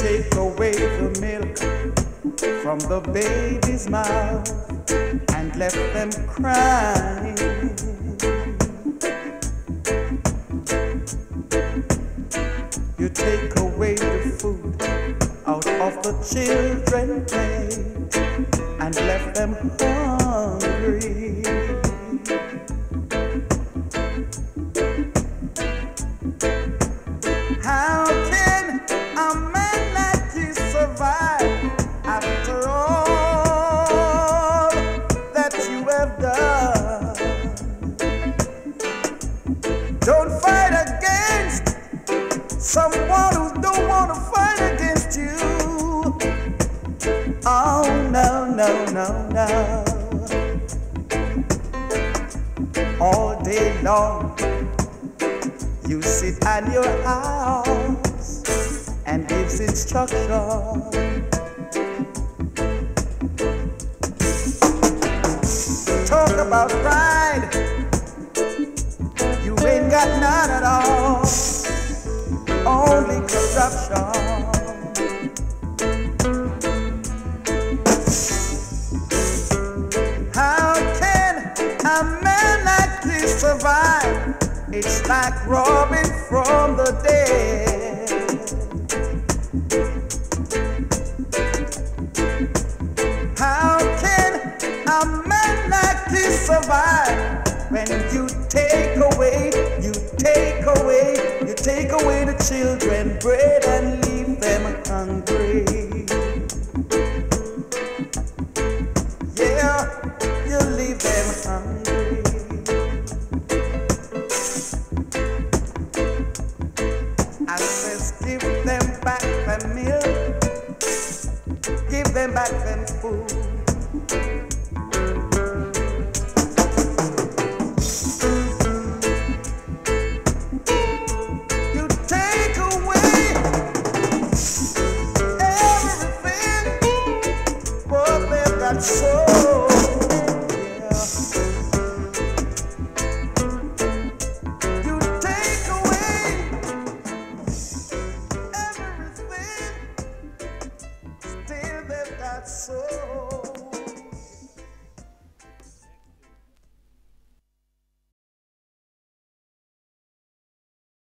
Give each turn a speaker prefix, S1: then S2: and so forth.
S1: take away the milk from the baby's mouth and left them crying. You take away the food out of the children's plate and left them hungry. How can a man like you survive after all that you have done? Don't fight against someone who don't want to fight against you. Oh no, no, no, no. All day long you sit at your house and gives instruction. Talk about pride, you ain't got none at all. Only corruption. How can a man like this survive? It's like robbing from the dead. How can a man like this survive when you take away the children bread and leave them hungry? Yeah, you leave them hungry. I says give them back the milk, give them back them food.